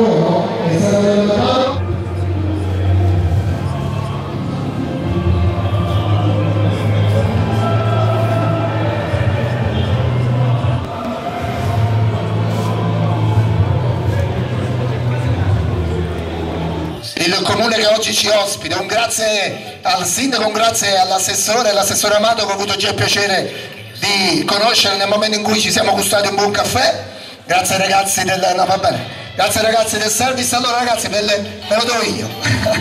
buono, è stato notato. Il comune che oggi ci ospita, un grazie al sindaco, un grazie all'assessore, l'assessore Amato, che ho avuto già il piacere di conoscere nel momento in cui ci siamo gustati un buon caffè. Grazie ai ragazzi del, no, va bene. Grazie ai ragazzi del service. Allora ragazzi, ve lo do io.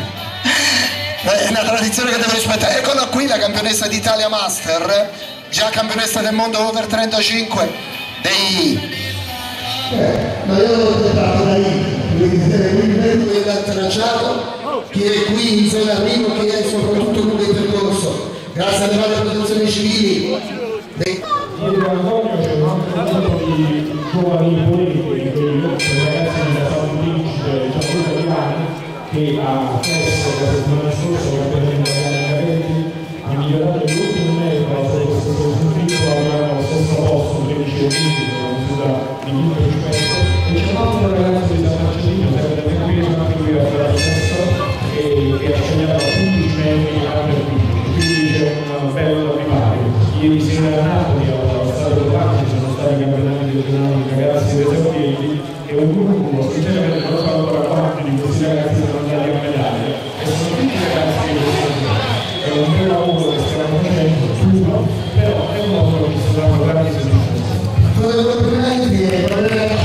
È una tradizione che devo rispettare. Eccola qui la campionessa d'Italia Master, già campionessa del mondo over 35 dei... Ma io l'ho portato da lì. L'evento del tracciato, chi è qui in zona arrivo, chi è soprattutto lungo il percorso. Grazie alle varie protezioni civili. Dietro Antonio c'è un altro gruppo di giovani imponenti, dei ragazzi della San Principe, Gianluca Milani, che a Festa la settimana scorsa, campionato italiano ha migliorato l'ultimo metro questo sconfitto, avevano stesso posto, 13 olimpici, una misura di quinto rispetto. E c'è un altro ragazzo di San Marcelino, sempre da qui, anche lui aveva la testa, che ha segnato 15 metri per 15, quindi c'è un bello primario. Ieri sera a Napoli, allo Stadio Parchi, sono stati i campionati regionali di ragazzi esordienti e un gruppo, sinceramente non so ancora quanti di questi ragazzi sono andati a medaglia. E sono tutti ragazzi che è un bel lavoro che stiamo facendo, puro, però è un lavoro che ci saranno grandi soddisfazioni.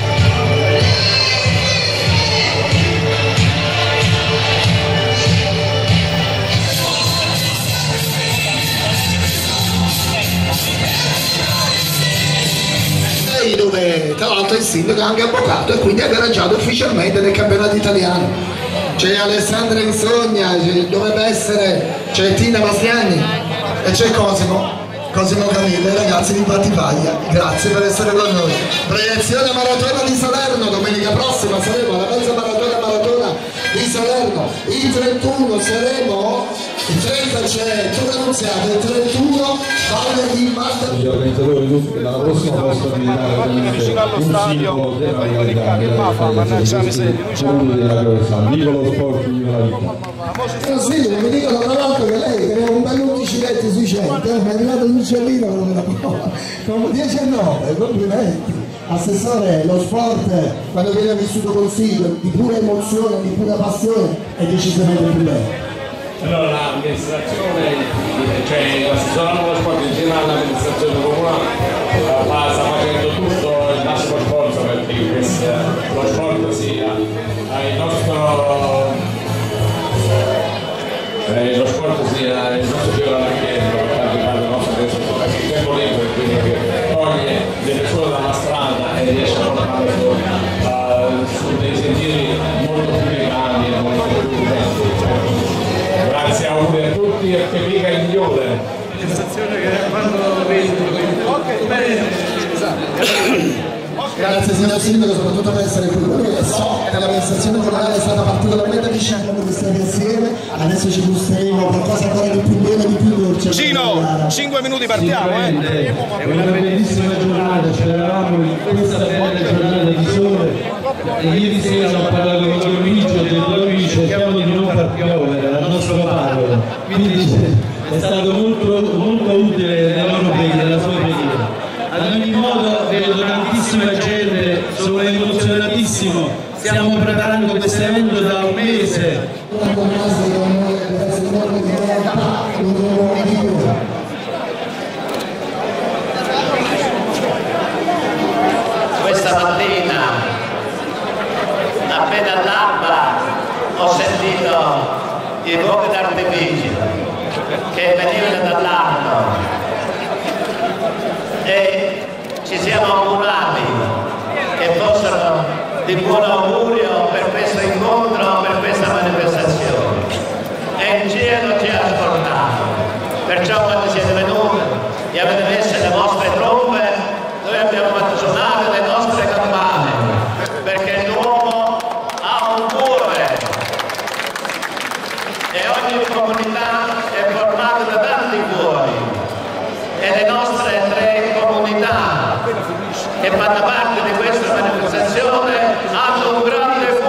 Dove tra l'altro il sindaco è anche avvocato e quindi ha gareggiato ufficialmente nel campionato italiano. C'è Alessandra Insogna, dovrebbe essere, c'è Tina Mastiani e c'è Cosimo Camillo, i ragazzi di Battipaglia. Grazie per essere con noi. Proiezione maratona di Salerno, domenica prossima saremo alla mezza maratona di Salerno. Il 31 saremo, il 30 c'è Tour Annunziato, il 31 Valle di Malta. Gli organizzatori tutti che dalla prossima posta diventare vicino allo stadio prima di che fa, mannaggia miseria. Viva lo sport, viva la vita. Sì, mi dicono tra l'altro che lei aveva un bel 11 letti sui 100, è arrivato l'uccellino con la prova, con 10 e 9, complimenti. Assessore, lo sport quando viene vissuto con Silvio di pura emozione, di pura passione è decisamente più bello. Allora l'amministrazione, cioè l'assessore dello sport insieme all'amministrazione comunale sta facendo tutto il massimo sforzo perché lo sport sia il nostro fiore all'architetto per quanto riguarda il nostro tempo libero, quindi che toglie le persone dalla strada e riesce a portarle su dei sentieri molto più legali e molto più utenti. Grazie a tutti e che mica il migliore. La sensazione che quando vedo Grazie signor Sindaco soprattutto per essere qui, perché so che l'amministrazione comunale è stata particolarmente vicina quando siamo insieme, adesso ci gusteremo qualcosa ancora di più bello, di più dolce. Gino, 5 minuti partiamo, È una bellissima giornata, c'eravamo in questa bella giornata di sole e ieri sera ho parlato con Luigi, ho detto Luigi cerchiamo di non far piovere al nostro Paolo, quindi è stato molto utile nella sua preghiera. Ad ogni modo vedo tantissima gente, sono emozionatissimo, stiamo preparando questo evento da un mese. Questa mattina, appena all'alba, ho sentito i fuochi d'artificio che venivano dall'alto e ci siamo augurati che fossero di buon augurio per questo incontro, per questa manifestazione. E il cielo ci ha ascoltato. Perciò quando siete venuti e avete messo le vostre trombe, noi abbiamo fatto suonare le nostre campane, perché l'uomo ha un cuore e ogni comunità è formata da tanti cuori. E le nostre 3 comunità che fanno parte di questa manifestazione hanno un grande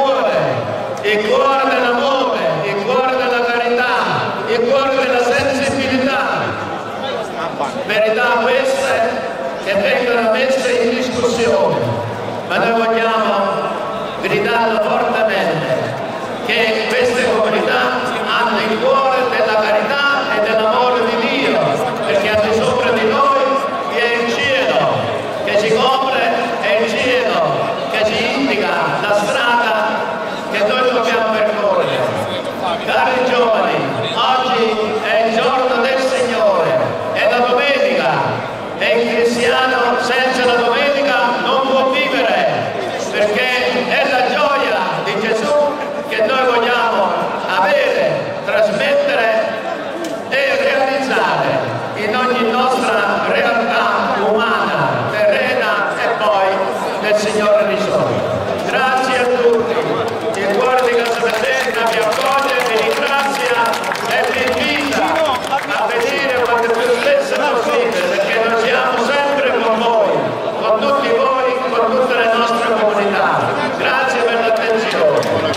il cuore dell'amore, il cuore della carità, il cuore della sensibilità. Verità queste che vengono messe in discussione, ma noi vogliamo gridarlo fortemente che queste comunità hanno il cuore della carità e dell'amore di Dio, perché al di sopra di noi vi è il cielo che ci copre, è il cielo che ci indica la strada che noi dobbiamo percorrere. Cari giovani, oggi è il giorno del Signore, è la domenica, e il cristiano senza la domenica non può vivere, perché è la gioia di Gesù che noi vogliamo avere, trasmettere e realizzare in ogni nostra realtà umana, terrena e poi nel Signore risorto. Grazie a tutti, il cuore di Casa Materna vi accoglie, vi ringrazia e vi invita a venire quanto più spesso possibile, perché noi siamo sempre con voi, con tutti voi, con tutte le nostre comunità. Grazie per l'attenzione.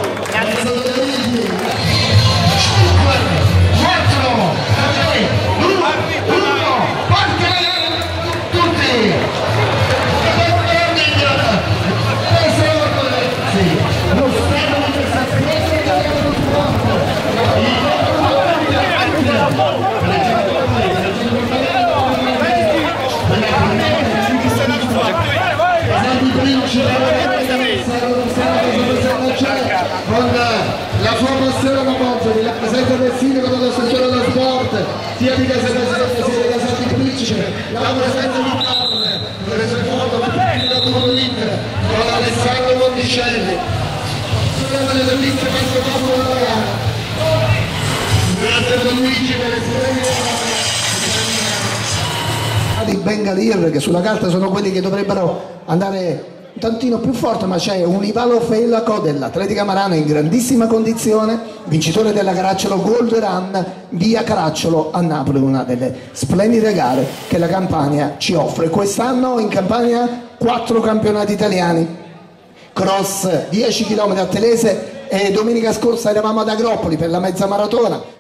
Con la sua passione alla Monza, la presenza del sindaco dell'assessore dello sport, sia di Casa Materna sia di Casa di Principe, la presenza di Carne, per essere foto con l'Inter, con Alessandro Monticelli, sulle servizi questo dopo della gara. Grazie a Luigi per essere i Bengalir, che sulla carta sono quelli che dovrebbero andare un tantino più forte, ma c'è un Ivalo Fellaco dell'Atletica Marana in grandissima condizione, vincitore della Caracciolo Gold Run via Caracciolo a Napoli, una delle splendide gare che la Campania ci offre. Quest'anno in Campania 4 campionati italiani, cross 10 km a Telese, e domenica scorsa eravamo ad Agropoli per la mezza maratona.